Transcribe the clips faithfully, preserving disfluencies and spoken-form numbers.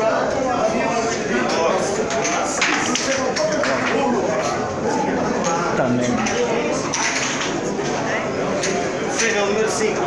Também. Seja o número cinco.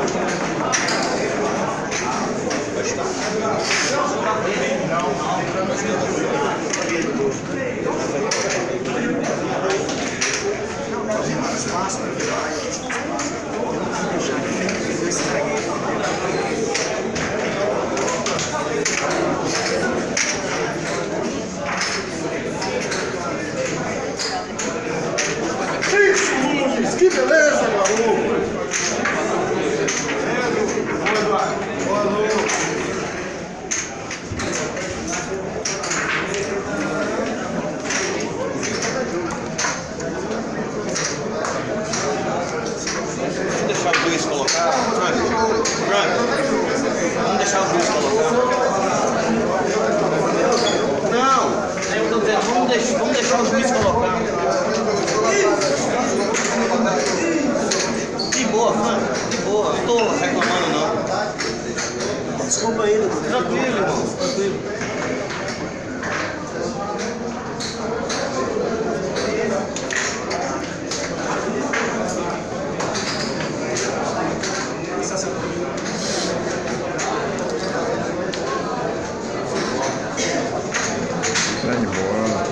Isso, Luiz! Que beleza, garoto! Boa noite! Vamos deixar o Luiz colocar. Frank, Frank, vamos deixar o Luiz colocar. Não, eu tô dizendo, vamos deixar, vamos deixar o Luiz colocar. De boa, Frank, de boa, não tô reclamando não. Desculpa aí, Tranquilo, irmão, tranquilo. Grande bola.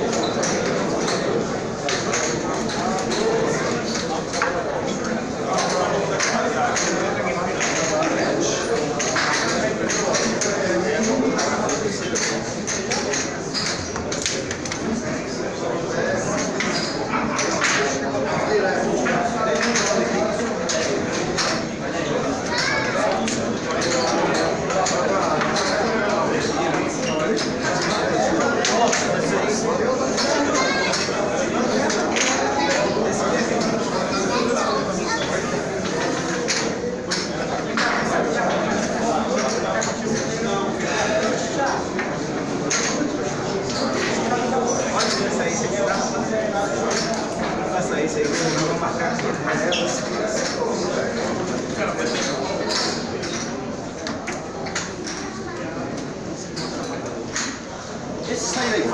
Esse sai aí.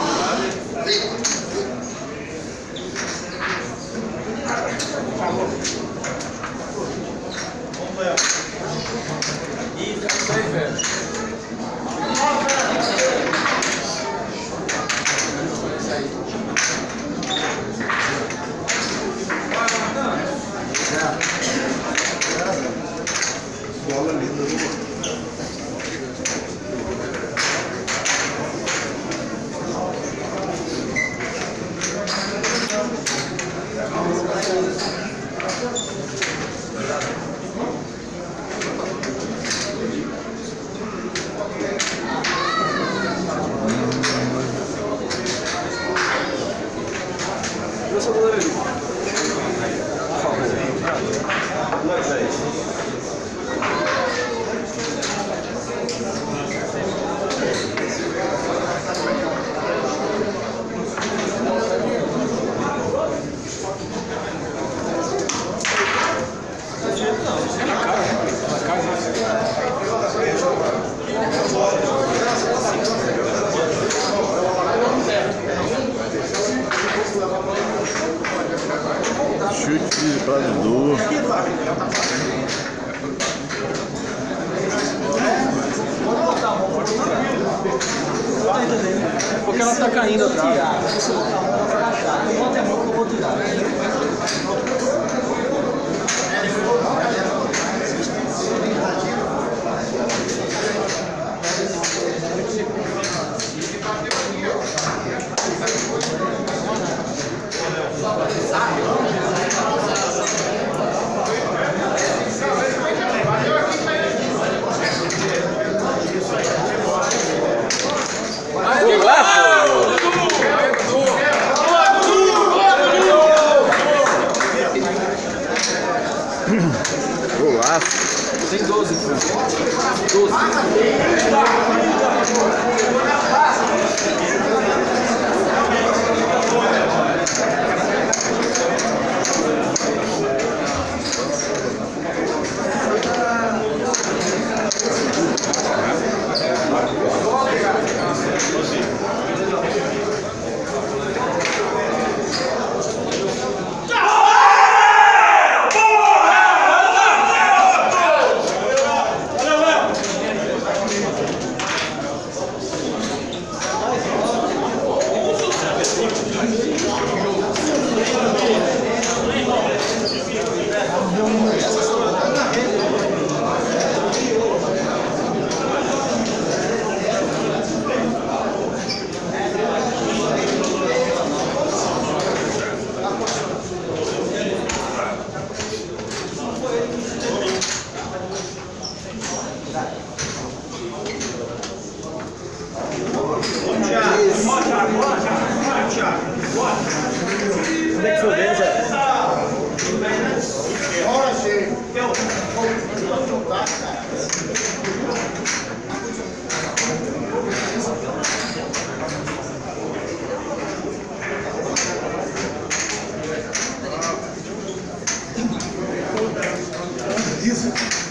Isso aí, velho. Bola linda, viu? Essa goleira ali. Por favor. Dois, dez. Chute para Dudu. Porque ela tá caindo atrás. Bota a mão que eu vou tirar. Golaço. Tem doze, doze. Onde é que foi o Deus, é? Bora, cheio. Isso.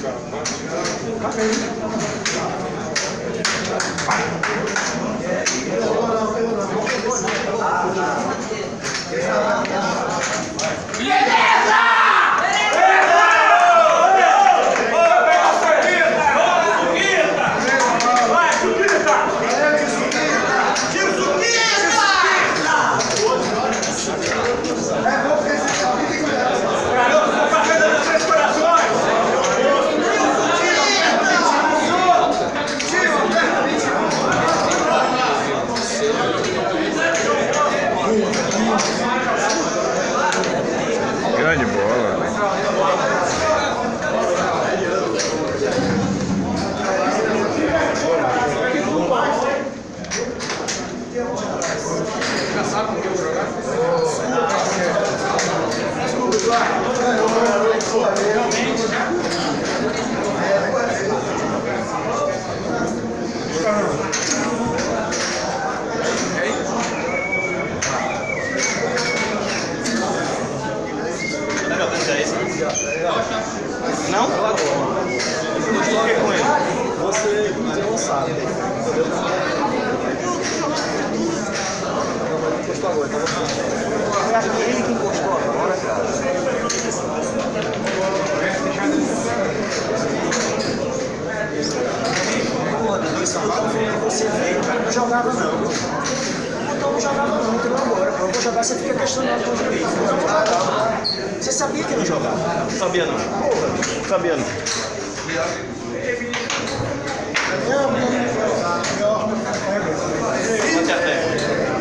Grande bola. Sabe com que eu jogar? Não? Por que com ele? Você não sabe. Encostou agora, tá bom? Eu acho que ele que encostou agora, cara. Porra, Deus, Salvador, foi o que você veio, cara. Não jogava não. Então não jogava não, então agora. Eu vou jogar, você fica questionando com o juiz. Não jogava. Você sabia que não jogava? Sabia não. Porra. Sabia não. Bate até.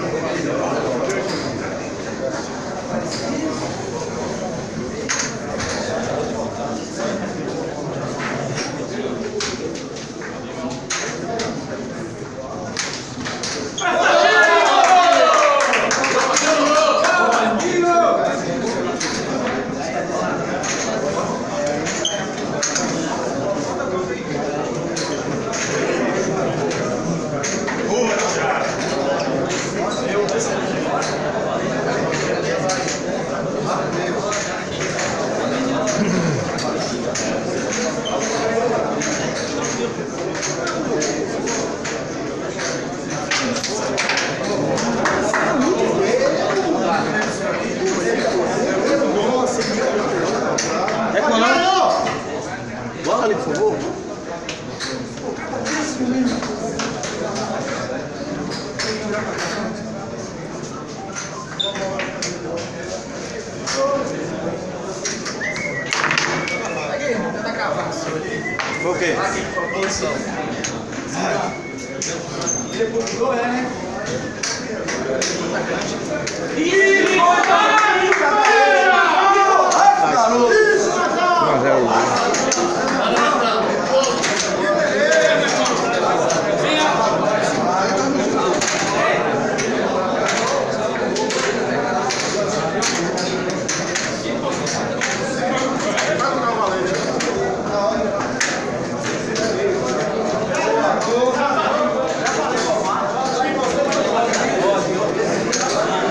É com não? Bota ali, por favor. Foi o quê? Mas é o... Valente.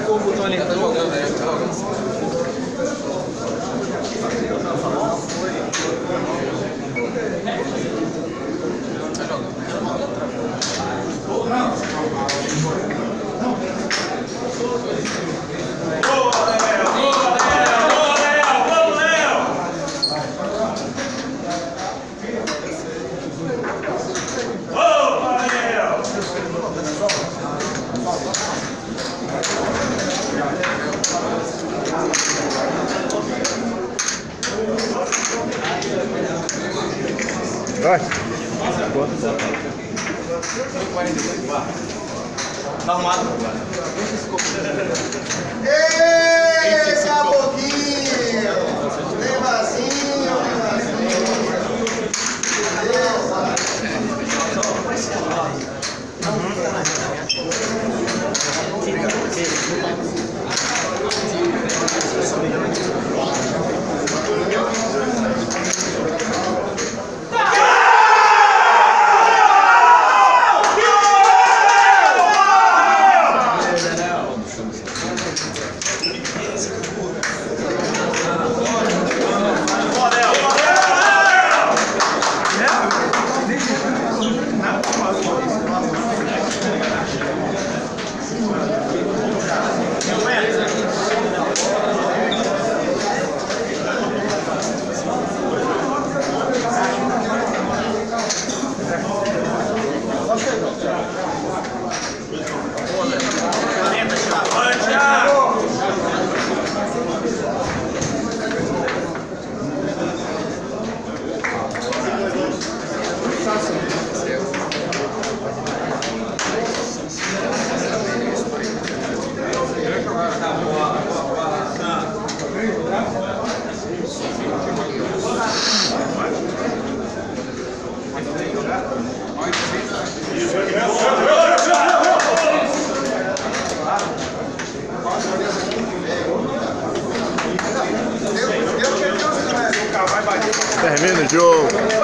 clicou o botão ali, tá jogando, né? Tá jogando. Vai. Tá arrumado? Ei, caboquinho! Vem vazinho, Termina o jogo.